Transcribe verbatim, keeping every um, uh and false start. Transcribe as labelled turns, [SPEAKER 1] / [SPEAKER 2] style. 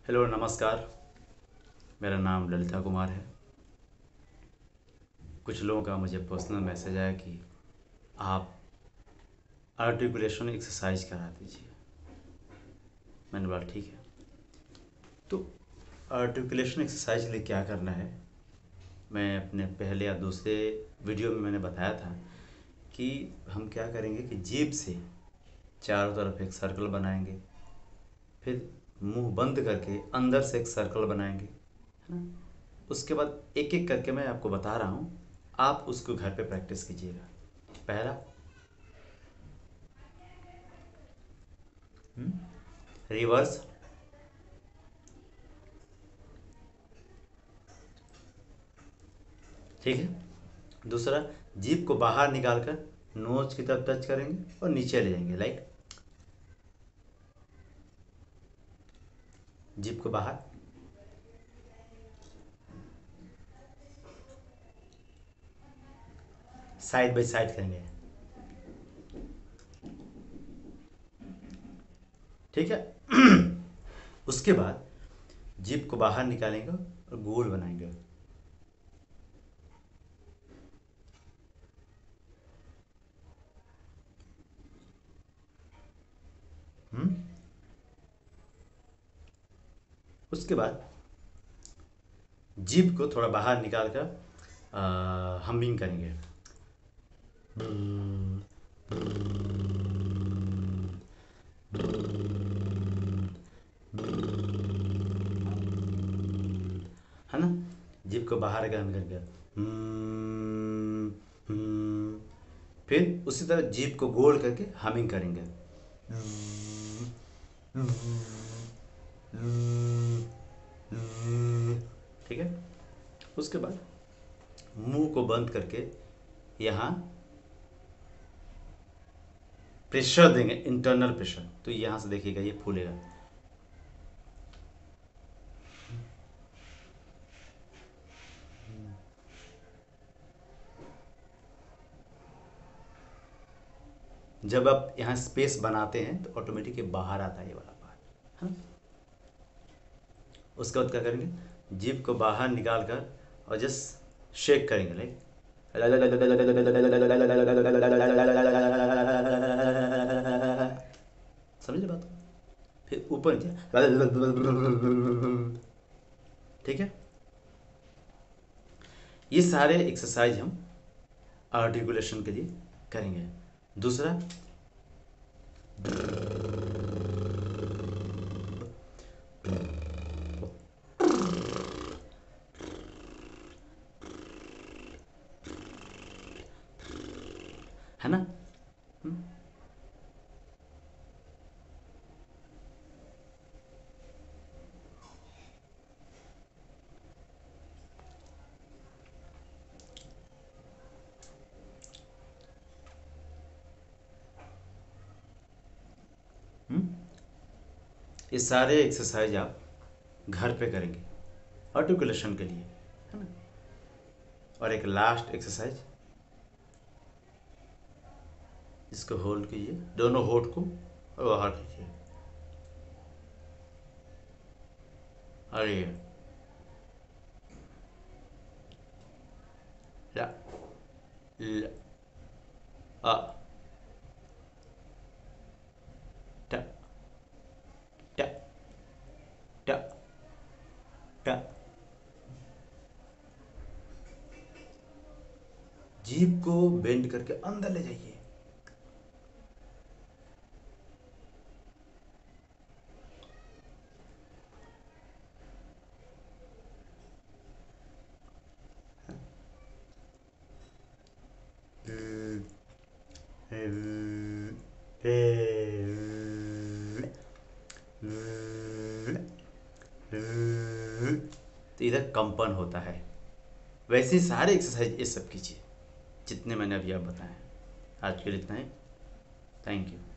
[SPEAKER 1] Hello नमस्कार। मेरा नाम ललिता कुमार है। कुछ लोगों का मुझे पर्सनल मैसेज आया कि आप आर्टिकुलेशन एक्सरसाइज करा दीजिए। मैंने बोला ठीक है। तो आर्टिकुलेशन एक्सरसाइज के लिए क्या करना है, मैं अपने पहले या दूसरे वीडियो में मैंने बताया था कि हम क्या करेंगे कि जीभ से चारों तरफ एक सर्कल बनाएंगे, फिर मुंह बंद करके अंदर से एक सर्कल बनाएंगे, है ना। उसके बाद एक एक करके मैं आपको बता रहा हूँ, आप उसको घर पे प्रैक्टिस कीजिएगा। पहला, रिवर्स, ठीक है। दूसरा, जीभ को बाहर निकालकर नोज की तरफ टच करेंगे और नीचे ले जाएंगे, लाइक जीभ को बाहर, साइड बाय साइड करेंगे, ठीक है। उसके बाद जीभ को बाहर निकालेंगे और गोल बनाएंगे, हम्म। उसके बाद जीभ को थोड़ा बाहर निकाल कर हमिंग करेंगे, है ना। जीभ को बाहर गन करके हम्म, हम्म। फिर उसी तरह जीभ को गोल करके हमिंग करेंगे, ठीक है। उसके बाद मुंह को बंद करके यहाँ प्रेशर देंगे, इंटरनल प्रेशर। तो यहाँ से देखिएगा ये फूलेगा, जब आप यहाँ स्पेस बनाते हैं तो ऑटोमेटिक बाहर आता है ये वाला पार्ट, हाँ। उसके बाद क्या करेंगे, जीभ को बाहर निकाल कर और जस्ट शेक करेंगे, लाइक समझे बात को। फिर ऊपर नीचे, ठीक है। ये सारे एक्सरसाइज हम आर्टिकुलेशन के लिए करेंगे। दूसरा, है ना। हम्म? ये सारे एक्सरसाइज आप घर पे करेंगे आर्टिकुलेशन के लिए, है ना। और एक लास्ट एक्सरसाइज, इसको होल्ड कीजिए, दोनों होठ को और बाहर कीजिए, अरे ला ल आ ट ट ट ट। जीभ को बेंड करके अंदर ले जाइए, तो इधर कंपन होता है। वैसे सारे एक्सरसाइज ये सब कीजिए जितने मैंने अभी आप बताए हैं। आज के लिए इतना ही। Thank you.